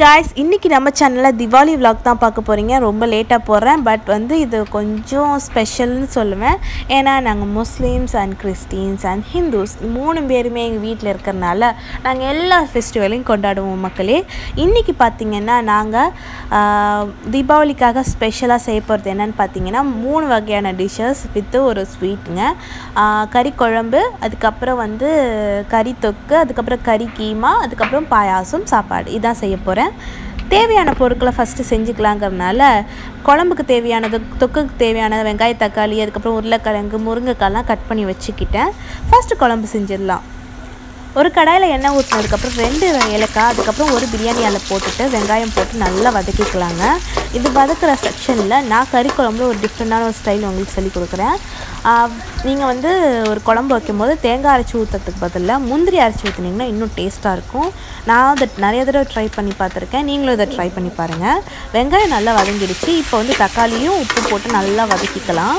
guys, இன்னைக்கு நம்ம சேனல்ல Diwali vlog தான் பார்க்க போறீங்க. ரொம்ப லேட்டா போறேன் பட் இது கொஞ்சம் ஸ்பெஷல்னு சொல்லுவேன். ஏனா நாங்க Muslims and Christians and Hindus மூணு பேருமே எங்க வீட்ல இருக்கறனால நாங்க எல்லா ஃபெஸ்டிவலையும் கொண்டாடுவோம் மக்களே. இன்னைக்கு பாத்தீங்கன்னா நாங்க தீபாவளிக்காக ஸ்பெஷலா செய்ய போறது என்னன்னு பாத்தீங்கன்னா மூணு வகையான டிஷஸ் வித் ஒரு ஸ்வீட்ங்க. கறி குழம்பு, அதுக்கு அப்புறம் கறி தொக்கு, அதுக்கு அப்புறம் கறி கீமா, அதுக்கு அப்புறம் பாயாசம் சாப்பாடு இதான் செய்ய போறேன். தேவையான பொருட்களை ஃபர்ஸ்ட் செஞ்சுக்கலாம்ங்கறனால குழம்புக்கு தேவையானது, தொக்குக்கு தேவையான வெங்காய தக்காளி, அதுக்கு அப்புறம் உருளைக்கிழங்கு, முருங்கைக்காய்லாம் கட் பண்ணி வச்சுக்கிட்டேன். ஃபர்ஸ்ட் குழம்பு செஞ்சிடலாம். ஒரு கடாயில எண்ணெய் ஊத்துனதுக்கு அப்புறம் 2 ஏலக்காய், அதுக்கு அப்புறம் ஒரு பிரியாணி இலை போட்டுட்டு வெங்காயம் போட்டு நல்லா வதக்கிக்கலாங்க. இது வதக்குற செக்ஷன்ல நான் கறி குழம்புல ஒரு டிஃபரெண்டான ஒரு ஸ்டைல் உங்களுக்கு சொல்லி கொடுக்குறேன். நீங்க ஒரு குழம்பு வைக்கும்போது தேங்காய் அரைச்சி ஊத்துறதுக்கு பதிலா முந்திரி அரைச்சி ஊத்துனீங்கன்னா இன்னும் டேஸ்டா இருக்கும். நான் அதை நிறைய தடவை ட்ரை பண்ணி பார்த்துருக்கேன். நீங்களும் இதை ட்ரை பண்ணி பாருங்க. வெங்காயம் நல்லா வதங்கிடுச்சு. இப்போ தக்காளியும் உப்பு போட்டு நல்லா வதக்கிக்கலாம்.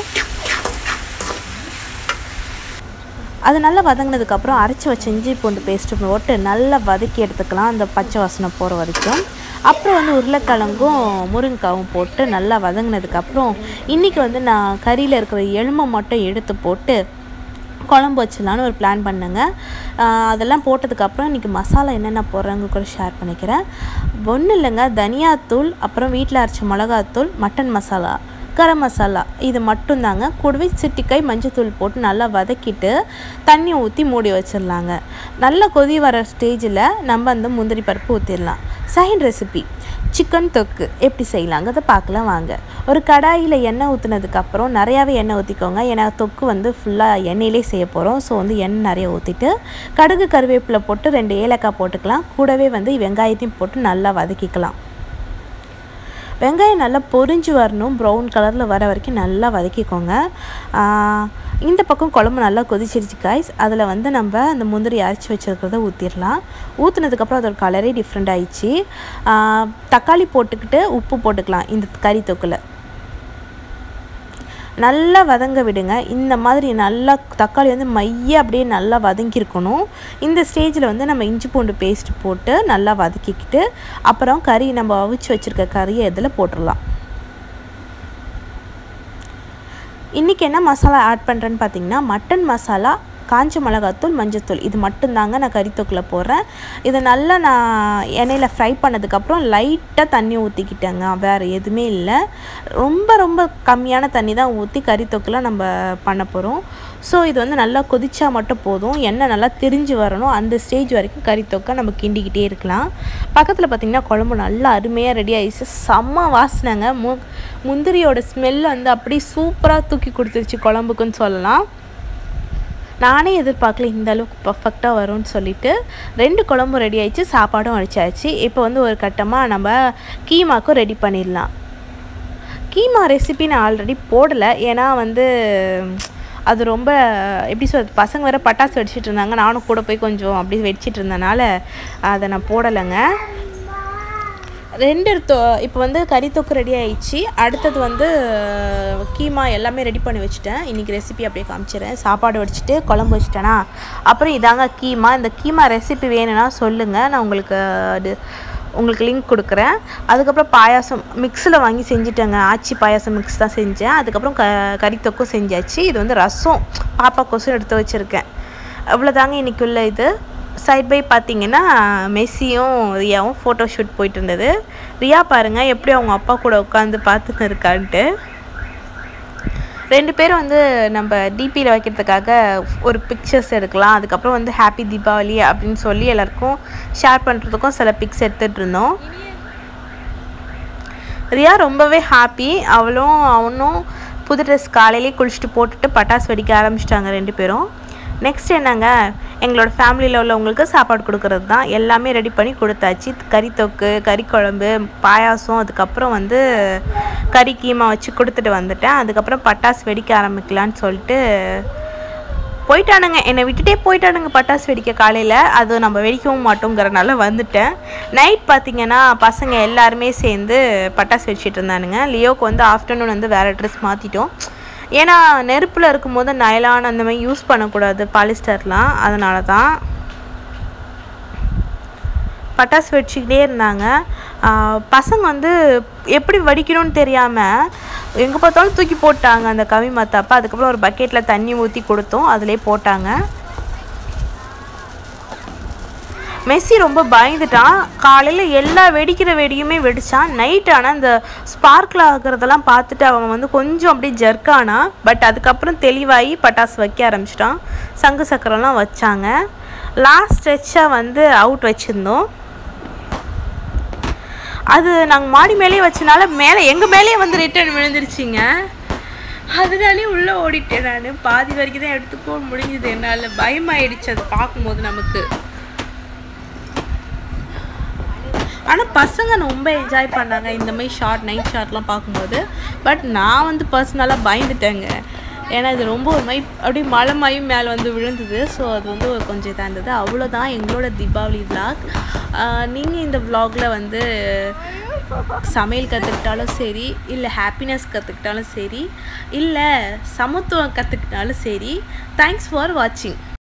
அது நல்லா வதங்கினதுக்கு அப்புறம் அரைச்சி வச்ச இஞ்சி பூண்டு பேஸ்ட் போட்டு நல்லா வதக்கி எடுத்துக்கலாம், அந்த பச்சை வாசனை போகிற வரைக்கும். அப்புறம் உருளைக்கிழங்கும் முருங்கைக்காவும் போட்டு நல்லா வதங்கினதுக்கு அப்புறம் இன்றைக்கி நான் கறியில் இருக்கிற எலும்பை மட்டும் எடுத்து போட்டு குழம்பு வச்சிடலான்னு ஒரு பிளான் பண்ணுங்க. அதெல்லாம் போட்டதுக்கப்புறம் இன்றைக்கி மசாலா என்னென்ன போடுறாங்க கூட ஷேர் பண்ணிக்கிறேன். ஒன்றும் இல்லைங்க, தனியாத்தூள், அப்புறம் வீட்டில் அரைச்ச மிளகாத்தூள், மட்டன் மசாலா, கரம் மசாலா, இது மட்டும்தாங்க. கூடவே சிட்டிக்காய் மஞ்சத்தூள் போட்டு நல்லா வதக்கிட்டு தண்ணி ஊற்றி மூடி வச்சிடலாங்க. நல்லா கொதி வர ஸ்டேஜில் நம்ம அந்த முந்திரி பருப்பு ஊற்றிடலாம். செகண்ட் ரெசிபி சிக்கன் தொக்கு எப்படி செய்யலாங்கிறத பார்க்கலாம் வாங்க. ஒரு கடாயில் எண்ணெய் ஊற்றுனதுக்கப்புறம் நிறையாவே எண்ணெய் ஊற்றிக்கோங்க. ஏன்னா தொக்கு ஃபுல்லாக எண்ணெயிலே செய்ய போகிறோம். ஸோ எண்ணெய் நிறைய ஊற்றிட்டு கடுகு கருவேப்பிலை போட்டு 2 ஏலக்காய் போட்டுக்கலாம். கூடவே வெங்காயத்தையும் போட்டு நல்லா வதக்கிக்கலாம். வெங்காயம் நல்லா பொரிஞ்சு வரணும், ப்ரௌன் கலரில் வர வரைக்கும் நல்லா வதக்கிக்கோங்க. இந்த பக்கம் குழம்பு நல்லா கொதிச்சிருச்சு காய்ஸ். அதில் நம்ம அந்த முந்திரி அரைச்சி வச்சுருக்கிறத ஊற்றிடலாம். ஊற்றுனதுக்கப்புறம் அதோட கலரே டிஃப்ரெண்ட் ஆயிடுச்சு. தக்காளி போட்டுக்கிட்டு உப்பு போட்டுக்கலாம். இந்த கறி தொக்கில் நல்லா வதங்க விடுங்க. இந்த மாதிரி நல்லா தக்காளி மைய அப்படியே நல்லா வதங்கியிருக்கணும். இந்த ஸ்டேஜில் நம்ம இஞ்சி பூண்டு பேஸ்ட் போட்டு நல்லா வதக்கிக்கிட்டு அப்புறம் கறி நம்ம அவிச்சு வச்சுருக்க கறியை இதில் போட்டுடலாம். இன்றைக்கி என்ன மசாலா ஆட் பண்ணுறேன்னு பார்த்தீங்கன்னா மட்டன் மசாலா, காஞ்ச மிளகாத்தூள், மஞ்சத்தூள், இது மட்டும்தாங்க நான் கறித்தொக்கில் போடுறேன். இதை நல்லா நான் எண்ணெயில் ஃப்ரை பண்ணதுக்கப்புறம் லைட்டாக தண்ணி ஊற்றிக்கிட்டேங்க, வேறு எதுவுமே இல்லை. ரொம்ப ரொம்ப கம்மியான தண்ணி தான் ஊற்றி கறித்தொக்கில் நம்ம பண்ண போகிறோம். ஸோ இது நல்லா கொதிச்சா மட்டும் போதும். எண்ணெய் நல்லா திரிஞ்சு வரணும். அந்த ஸ்டேஜ் வரைக்கும் கறித்தொக்கை நம்ம கிண்டிக்கிட்டே இருக்கலாம். பக்கத்தில் பார்த்திங்கன்னா குழம்பு நல்லா அருமையாக ரெடி ஆகிடுச்சு. செம்ம வாசனைங்க. முந்திரியோட ஸ்மெல் அப்படியே சூப்பராக தூக்கி கொடுத்துருச்சு குழம்புக்குன்னு சொல்லலாம். நானே எதிர்பார்க்கல இந்த அளவுக்கு பர்ஃபெக்டாக வரும்னு சொல்லிட்டு 2 குழம்பும் ரெடி ஆயிடுச்சு, சாப்பாடும் அடிச்சாச்சு. இப்போ ஒரு கட்டமாக நம்ம கீமாக்கும் ரெடி பண்ணிடலாம். கீமா ரெசிபி நான் ஆல்ரெடி போடலை. ஏன்னா அது ரொம்ப எப்படி சொல்கிறது, பசங்க வேறு பட்டாசு வெடிச்சிட்டு இருந்தாங்க. நானும் கூட போய் கொஞ்சம் அப்படி வெடிச்சிட்டு இருந்தனால அதை நான் போடலைங்க. இப்போ கறி தொக்கு ரெடி ஆயிடுச்சு. அடுத்தது கீமா எல்லாமே ரெடி பண்ணி வச்சுட்டேன். இன்றைக்கி ரெசிபி அப்படியே காமிச்சிடுறேன். சாப்பாடு வடிச்சிட்டு குழம்பு வச்சுட்டேனா அப்புறம் இதாங்க கீமா. இந்த கீமா ரெசிபி வேணும்னா சொல்லுங்கள், நான் உங்களுக்கு லிங்க் கொடுக்குறேன். அதுக்கப்புறம் பாயாசம் மிக்ஸில் வாங்கி செஞ்சுட்டேங்க. ஆச்சி பாயாசம் மிக்ஸ் தான் செஞ்சேன். அதுக்கப்புறம் கறி தொக்கும் செஞ்சாச்சு. இது ரசம் பாப்பாக்கோசம் எடுத்து வச்சுருக்கேன். அவ்வளோதாங்க இன்றைக்கி உள்ள இது. சைட் பை பார்த்தீங்கன்னா மெஸ்ஸியும் ரியாவும் ஃபோட்டோ ஷூட் போயிட்டு இருந்தது. ரியா பாருங்கள் எப்படி அவங்க அப்பா கூட உட்காந்து பார்த்துன்னு இருக்கான்ட்டு. 2 பேரும் நம்ம டிபியில் வைக்கிறதுக்காக ஒரு பிக்சர்ஸ் எடுக்கலாம். அதுக்கப்புறம் ஹாப்பி தீபாவளி அப்படின்னு சொல்லி எல்லாருக்கும் ஷேர் பண்ணுறதுக்கும் சில பிக்ஸ் எடுத்துகிட்டு இருந்தோம். ரியா ரொம்பவே ஹாப்பி. அவனும் புது ட்ரெஸ் காலையிலே குளிச்சுட்டு போட்டுட்டு பட்டாசு வெடிக்க ஆரம்பிச்சிட்டாங்க 2 பேரும். நெக்ஸ்ட் என்னங்க, எங்களோட ஃபேமிலியில் உள்ளவங்களுக்கு சாப்பாடு கொடுக்கறது தான். எல்லாமே ரெடி பண்ணி கொடுத்தாச்சு. கறி தொக்கு, கறி குழம்பு, பாயாசம், அதுக்கப்புறம் கறி கீமா வச்சு கொடுத்துட்டு வந்துட்டேன். அதுக்கப்புறம் பட்டாசு வெடிக்க ஆரம்பிக்கலான்னு சொல்லிட்டு போயிட்டானுங்க. என்னை விட்டுட்டே போயிட்டானுங்க பட்டாசு வெடிக்க காலையில். அது நம்ம வெடிக்கவும் மாட்டோங்கிறனால வந்துட்டேன். நைட் பார்த்திங்கன்னா பசங்க எல்லாருமே சேர்ந்து பட்டாசு வெடிச்சிட்டு இருந்தானுங்க. லியோக்கு ஆஃப்டர்நூன் வேறு ட்ரெஸ் மாற்றிட்டோம். ஏன்னா நெருப்பில் இருக்கும்போது நைலான் அந்த மாதிரி யூஸ் பண்ணக்கூடாது, பாலிஸ்டர்லாம். அதனால தான் பட்டாசு வெடிச்சிக்கிட்டே இருந்தாங்க. பசங்க வந்து எப்படி வெடிக்கணும்னு தெரியாமல் எங்கே பார்த்தாலும் தூக்கி போட்டாங்க அந்த கவி மத்தாப்பை. அதுக்கப்புறம் ஒரு பக்கெட்டில் தண்ணி ஊற்றி கொடுத்தோம், அதிலே போட்டாங்க. மெஸ்ஸி ரொம்ப பயந்துட்டான். காலையில் எல்லா வெடிக்கிற வெடியுமே வெடித்தான். நைட் ஆனால் இந்த ஸ்பார்க்கில் ஆகிறதெல்லாம் பார்த்துட்டு அவன் வந்து கொஞ்சம் அப்படியே ஜர்க்கானான். பட் அதுக்கப்புறம் தெளிவாகி பட்டாசு வைக்க ஆரம்பிச்சிட்டான். சங்கு சக்கரம்லாம் வச்சாங்க. லாஸ்ட் ஸ்ட்ரெச்சாக வந்து அவுட் வச்சுருந்தோம். அது நாங்கள் மாடி மேலேயே வச்சனால எங்கள் மேலேயே வந்து ரிட்டர்ன் விழுந்துருச்சிங்க. அதனாலே உள்ளே ஓடிட்டேன். நான் பாதி வரைக்கும் தான் எடுத்துக்கோ முடிஞ்சுது. என்னால் பயமாயிடுச்சு அது பார்க்கும்போது நமக்கு. ஆனால் பசங்க ரொம்ப என்ஜாய் பண்ணாங்க இந்த மாதிரி நைட் ஷாட்லாம் பார்க்கும்போது. பட் நான் வந்து பர்சனலாக பயந்துட்டேங்க. ஏன்னா இது ரொம்ப ஒரு மாதிரி அப்படியே மழை மாயும் மேலே வந்து விழுந்தது. ஸோ அது வந்து கொஞ்சம் இதாக இருந்தது. அவ்வளோதான் எங்களோட தீபாவளி விளாக். நீங்கள் இந்த விளாகில் வந்து சமையல் கற்றுக்கிட்டாலும் சரி, இல்லை ஹாப்பினஸ் கற்றுக்கிட்டாலும் சரி, இல்லை சமத்துவம் கற்றுக்கிட்டாலும் சரி, தேங்க்ஸ் ஃபார் வாட்சிங்.